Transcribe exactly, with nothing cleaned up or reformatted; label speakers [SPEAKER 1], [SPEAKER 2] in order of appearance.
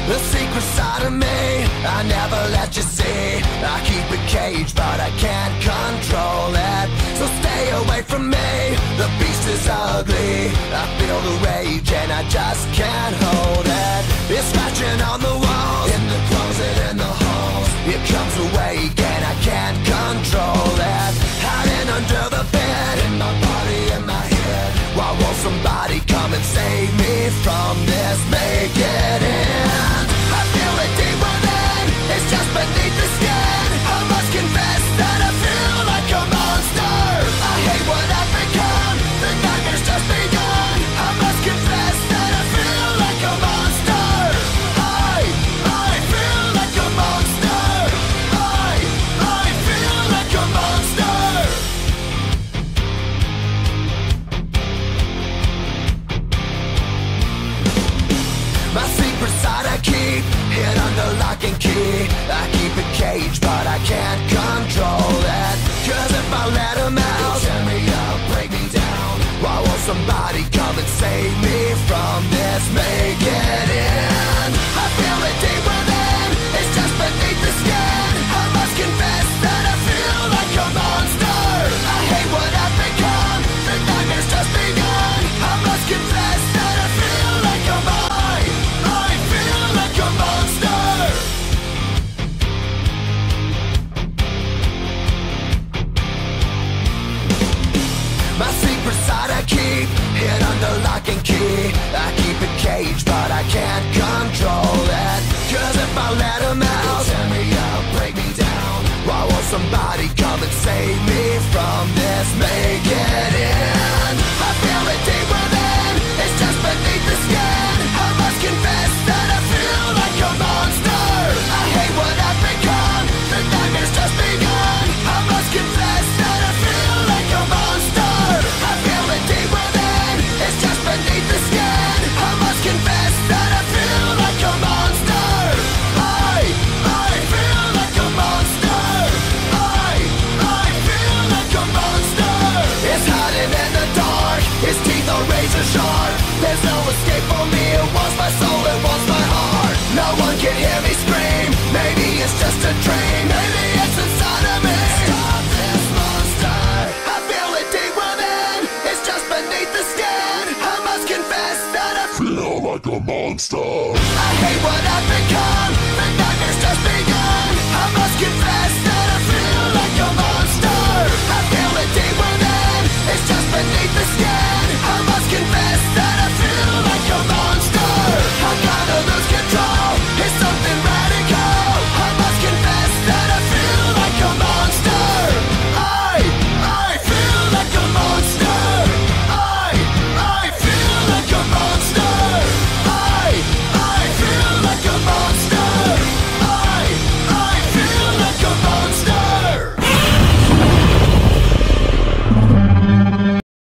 [SPEAKER 1] The secret side of me I never let you see. I keep it caged but I can't control it. So stay away from me, the beast is ugly. I feel the rage and I just can't hold it. It's scratching on the walls, in the closet, in the halls. It comes awake and I can't control it. Hiding under the bed, in my body, in my head. Why won't somebody come and save me from this? Make it end. I feel it deep within, it's just beneath the skin. I must confess that I feel like a monster. I hate what I've become, the nightmare's just begun. I must confess that I feel like a monster. I, I feel like a monster. I, I feel like a monster. My secret side I keep hid under lock and key. I keep it caged but I can't control it. Cause if I let him out, tear me up, break me down. Why won't somebody come and save me from this? Make it end. I feel it deep within, it's just beneath the skin. I must confess that I feel like a monster. I hate what I've become, the nightmare's just begun. I must confess that I feel like a monster. I feel like a monster. My secret side I keep hid under lock and key. I keep it caged but I can't control it. Cause if I let him out, tear me up, break me down. Why won't somebody come and save me from this? Make it end. I feel it deep within, it's just beneath the skin. I must confess that I feel like a monster. I hate what I've become, the nightmare's just begun. I must confess that I feel like a monster. I feel it deep within, it's just beneath the skin. I must confess that I feel like a monster. I, I feel like a monster. I, I feel like a monster. It's hiding in the dark, its teeth are razor sharp. There's no escape for me, it wants my soul, it wants my heart. No one can hear me scream, maybe it's just a dream. Maybe it's inside of me. Stop this monster. I feel it deep within, it's just beneath the skin. I must confess that I feel like a monster. I hate what I've become, the nightmare's just begun. I must confess